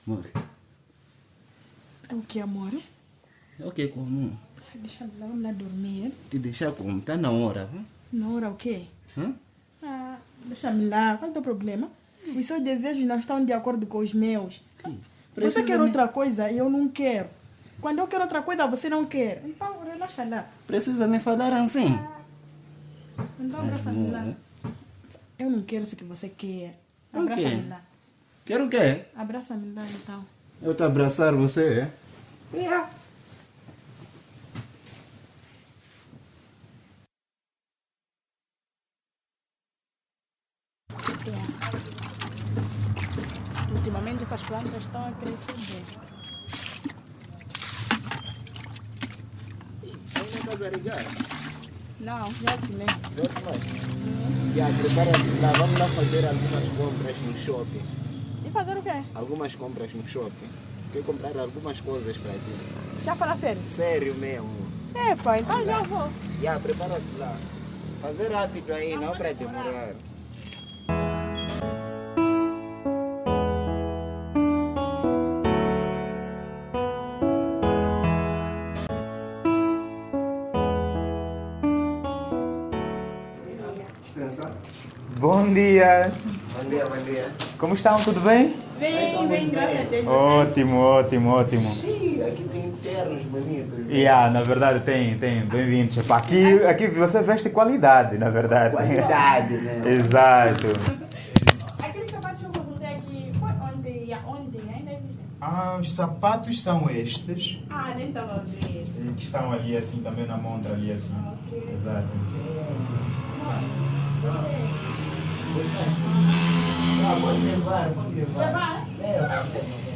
Amor. O que, amor? É o que como? Deixa lá, vamos lá dormir. Te deixar como? Tá na hora, hein? Na hora o quê? Hã? Deixa-me lá. Qual é o teu problema? Os seus desejos não estão de acordo com os meus. Você quer outra coisa e eu não quero. Quando eu quero outra coisa, você não quer. Então, relaxa lá. Precisa me falar assim? Então, abraça-me lá. Eu não quero isso que você quer. Abraça-me lá. Quero o quê? Abraça-me lá, então. Eu te abraçar você, é? Yeah. Ultimamente essas plantas estão a crescer bem. Ainda estás a ligar? Não, já te lembro. Já te mais? Já, prepara-se lá. Vamos lá fazer algumas compras no shopping. E fazer o quê? Algumas compras no shopping. Quero comprar algumas coisas para ti. Já fala sério? Sério mesmo. Epa, então já vou. Já, prepara-se lá. Fazer rápido aí, não para demorar. Bom dia! Bom dia, bom dia. Como estão? Tudo bem? Bem, graças a Deus. Ótimo, ótimo, ótimo. Ih, aqui tem ternos bonitos. Na verdade tem. Bem-vindos. Epá, aqui você veste qualidade, na verdade. Qualidade, né? Exato. Aquele sapato que eu comprei aqui, foi ontem, ainda existe? Os sapatos são estes, Nem estava a ver. que estão ali assim, também na montra ali assim. Ok. Exato. Pode levar, pode levar. Levar? Leva.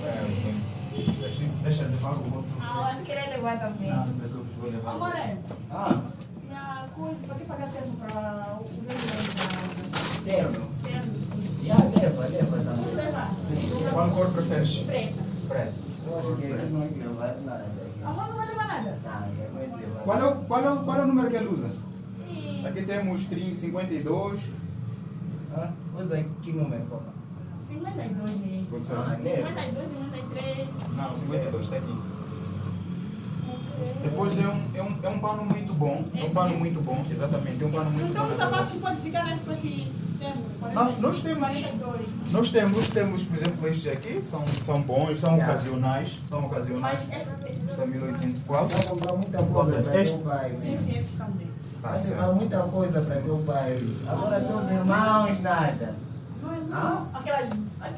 Deixa eu levar o outro. Mas queria levar também. Não te preocupe, vou levar. Amor, Ah, e a coisa, para que pagar tempo para o meu terno. terno? Já, leva também. Levar? Sim. Qual cor preferes? Preta. Preto. Eu acho que aqui não vai levar nada. Amor, não vai levar nada. Não, não vai levar Qual é o número que ele usa? E Aqui temos 52. Ah, usa que número, papai? 52 mesmo. Produção. Ah, leva. 52, 53. Não, 52, está aqui. Depois é um pano muito bom. É um pano muito bom, exatamente. É um pano muito Então bom. os sapatos pode ficar nesse termo? Nós temos. 42. Nós temos, por exemplo, estes aqui, são bons, são Yeah. ocasionais. São ocasionais. Mas esse Está 1800 qual? Vai comprar muita coisa para Este? teu pai. sim, esses também. Vai comprar muita coisa para teu pai. Agora teus irmãos, nada. Não, aquela...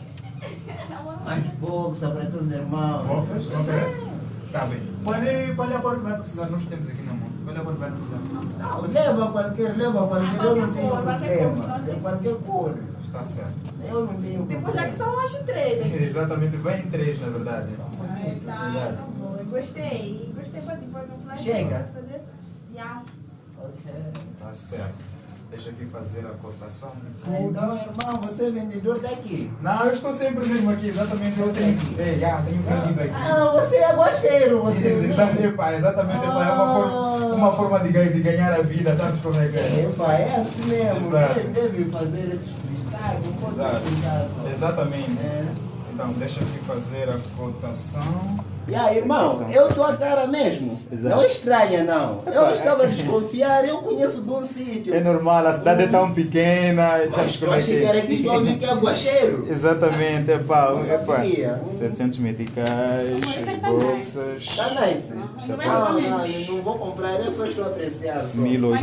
Mais bolsa para teus irmãos. Boxers? Ok. Está bem. Qual é a cor que vai precisar? Nós temos aqui na mão. Qual é a cor que vai precisar? Não, leva qualquer, eu não tenho problema. Tem qualquer cor. Está certo. Eu não tenho Depois já que problema. são, acho 3. Exatamente, vem em 3 na verdade. Tá bom. Gostei. Gostei para depois no flash. Chega. Já. Ok. Está certo. Deixa aqui fazer a cotação. Então, irmão, você é vendedor daqui? Não, eu estou sempre mesmo aqui, exatamente. Eu tenho vendido aqui. Ah, você é aguacheiro, você. Exatamente, pá, exatamente. Pá, é uma forma de ganhar a vida, sabes como é que é? Epa, é assim mesmo. Exato. Deve fazer esses freestyle, não pode Exato. se sentar só. Exatamente. É. Então, deixa aqui fazer a cotação. E aí, irmão, eu tô a cara mesmo. Exato. Não estranha, não. Eu estava a desconfiar, eu conheço de um sítio. É normal, a cidade é tão pequena, sabes Mas como eu é achei que era que que estou a vir que é aguacheiro. Exatamente, epá, Não sabia. 700 meticais, boxers, Tá nice. Não, Não, eu não vou comprar, eu só estou a apreciar. Só.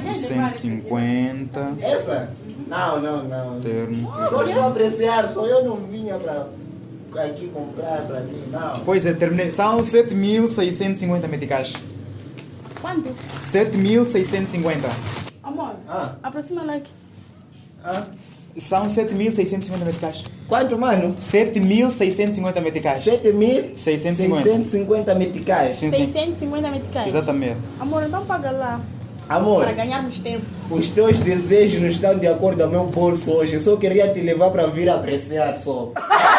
1850, Essa? Não. terno. Só estou a apreciar, só eu não vinha para aqui comprar para mim, não. Pois é, terminei. São 7.650 meticais. Quanto? 7.650. Amor, Ah. aproxima like. Ah? São 7.650 meticais. Quanto, mano? 7.650 meticais. 7.650 meticais. Sim, sim. 650 meticais. Exatamente. Amor, então paga lá. Amor, Para ganharmos tempo. os teus desejos não estão de acordo com o meu bolso hoje. Eu só queria te levar para vir apreciar só.